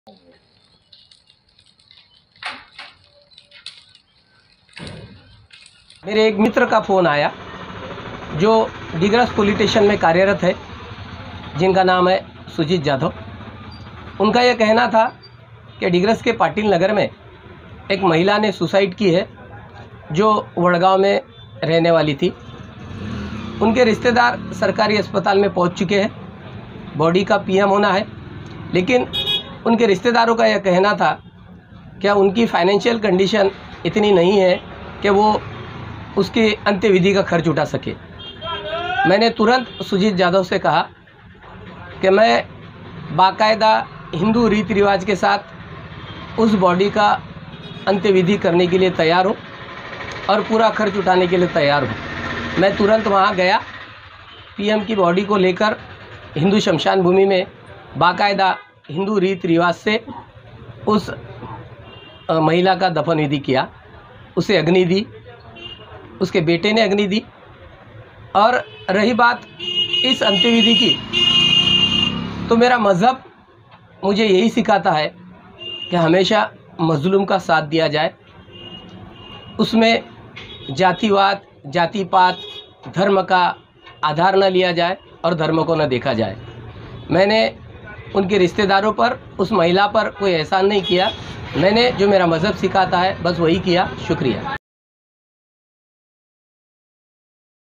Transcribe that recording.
मेरे एक मित्र का फ़ोन आया जो डिग्रस पुलिस स्टेशन में कार्यरत है, जिनका नाम है सुजीत जाधव। उनका यह कहना था कि डिग्रस के पाटिल नगर में एक महिला ने सुसाइड की है जो वडगांव में रहने वाली थी। उनके रिश्तेदार सरकारी अस्पताल में पहुंच चुके हैं, बॉडी का पीएम होना है, लेकिन उनके रिश्तेदारों का यह कहना था कि उनकी फाइनेंशियल कंडीशन इतनी नहीं है कि वो उसके अंत्यविधि का खर्च उठा सके। मैंने तुरंत सुजीत जाधव से कहा कि मैं बाकायदा हिंदू रीति रिवाज के साथ उस बॉडी का अंत्यविधि करने के लिए तैयार हूँ और पूरा खर्च उठाने के लिए तैयार हूँ। मैं तुरंत वहाँ गया, पीएम की बॉडी को लेकर हिंदू शमशान भूमि में बाकायदा हिंदू रीति रिवाज से उस महिला का दफन विधि किया, उसे अग्नि दी, उसके बेटे ने अग्नि दी। और रही बात इस अंत्यविधि की, तो मेरा मज़हब मुझे यही सिखाता है कि हमेशा मज़लूम का साथ दिया जाए, उसमें जातिवाद, जाति-पात, धर्म का आधार न लिया जाए और धर्म को न देखा जाए। मैंने उनके रिश्तेदारों पर, उस महिला पर कोई एहसान नहीं किया। मैंने जो मेरा मज़हब सिखाता है बस वही किया। शुक्रिया।